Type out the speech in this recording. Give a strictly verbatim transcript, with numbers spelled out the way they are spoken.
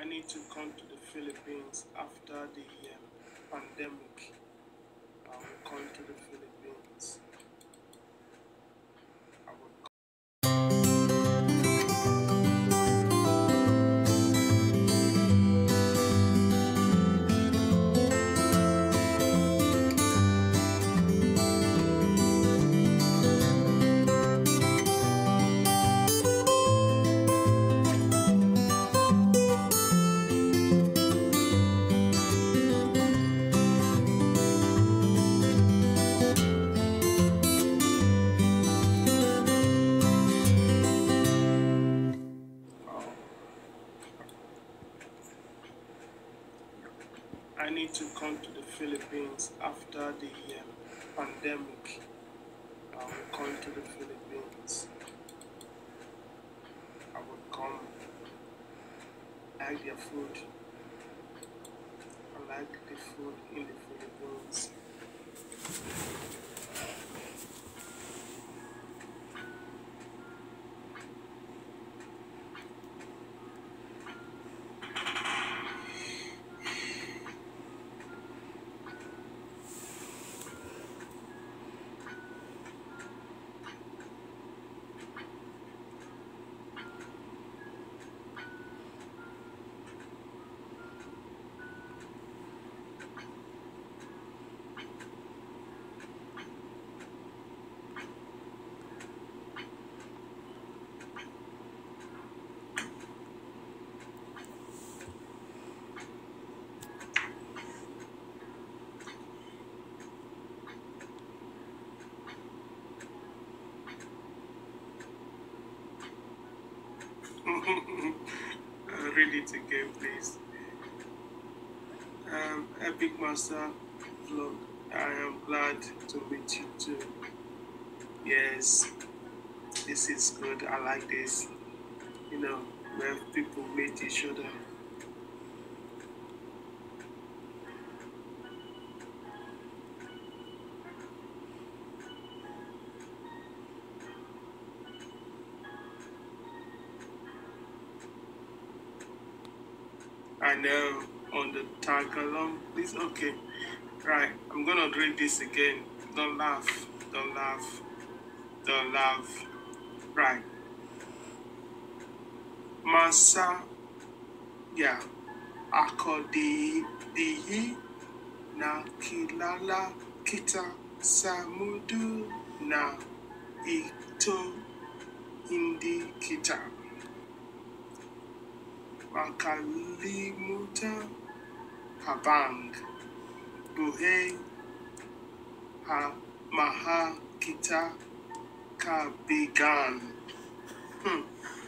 I need to come to the Philippines after the um, pandemic. I will come to the Philippines. I will come. I need to come to the Philippines after the um, pandemic. I will come to the Philippines. I will come. I like their food. I like the food in the Philippines. Read it again, please. Um, Epic Master Vlog. I am glad to meet you too. Yes, this is good. I like this. You know, where people meet each other. I know on the Tagalog. This okay. Right. I'm gonna read this again. Don't laugh. Don't laugh. Don't laugh. Right. Masa ya ako di dihi na kilala kita sa mundo na ito hindi kita makalimutan habang buhay ha maha kita kabigan. Hmm.